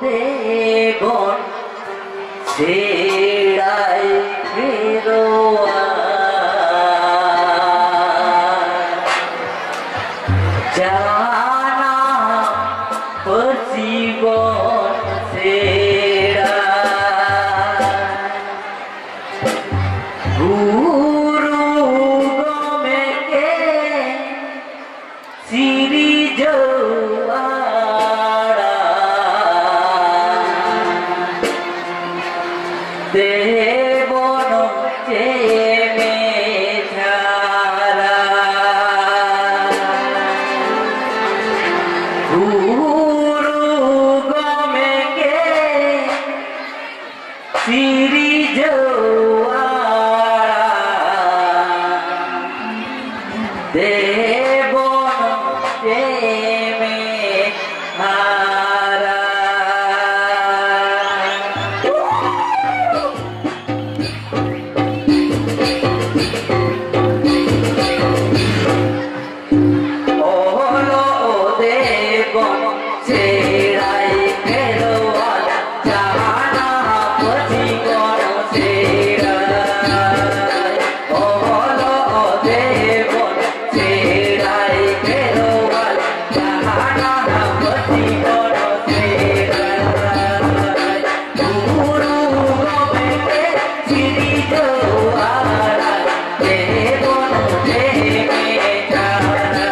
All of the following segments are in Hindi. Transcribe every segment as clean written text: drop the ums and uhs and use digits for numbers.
देवन छेड़ाई फिरोआ जाना जीवन छेड़ा गुरु गमे के सिरी जवाड़ा देवन चेमे झारा गुरु गमे के सिरी जवाड़ा देवन चेमे हारा ओलो देवन छेड़ाई फेरोआ जाना जीवन छेड़ा ओलो देवन छेड़ाई फेरोआ जाना जीवन छेड़ा गुरु गमे के सिरी जवाड़ा देवन चेमे झारा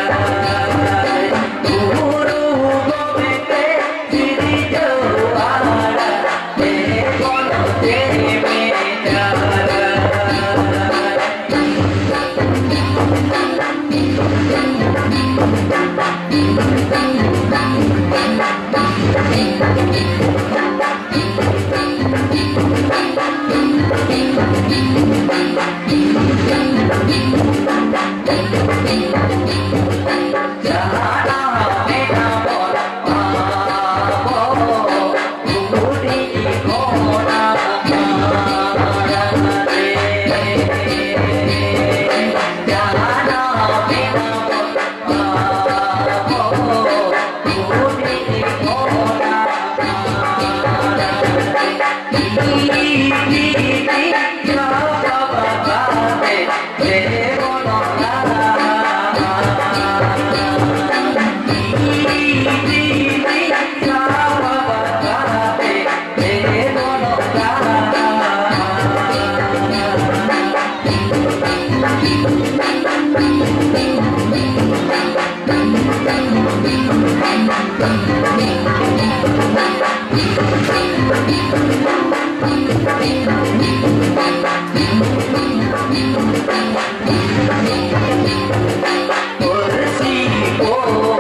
गुरु गमे के सिरी जवाड़ा देवन चेमे झारा जाना मेरा मन आवो गुरुडी कोना मारा रे जाना मेरा मन आवो गुरुडी कोना मारा रे जा बाबा रे देवन Kursi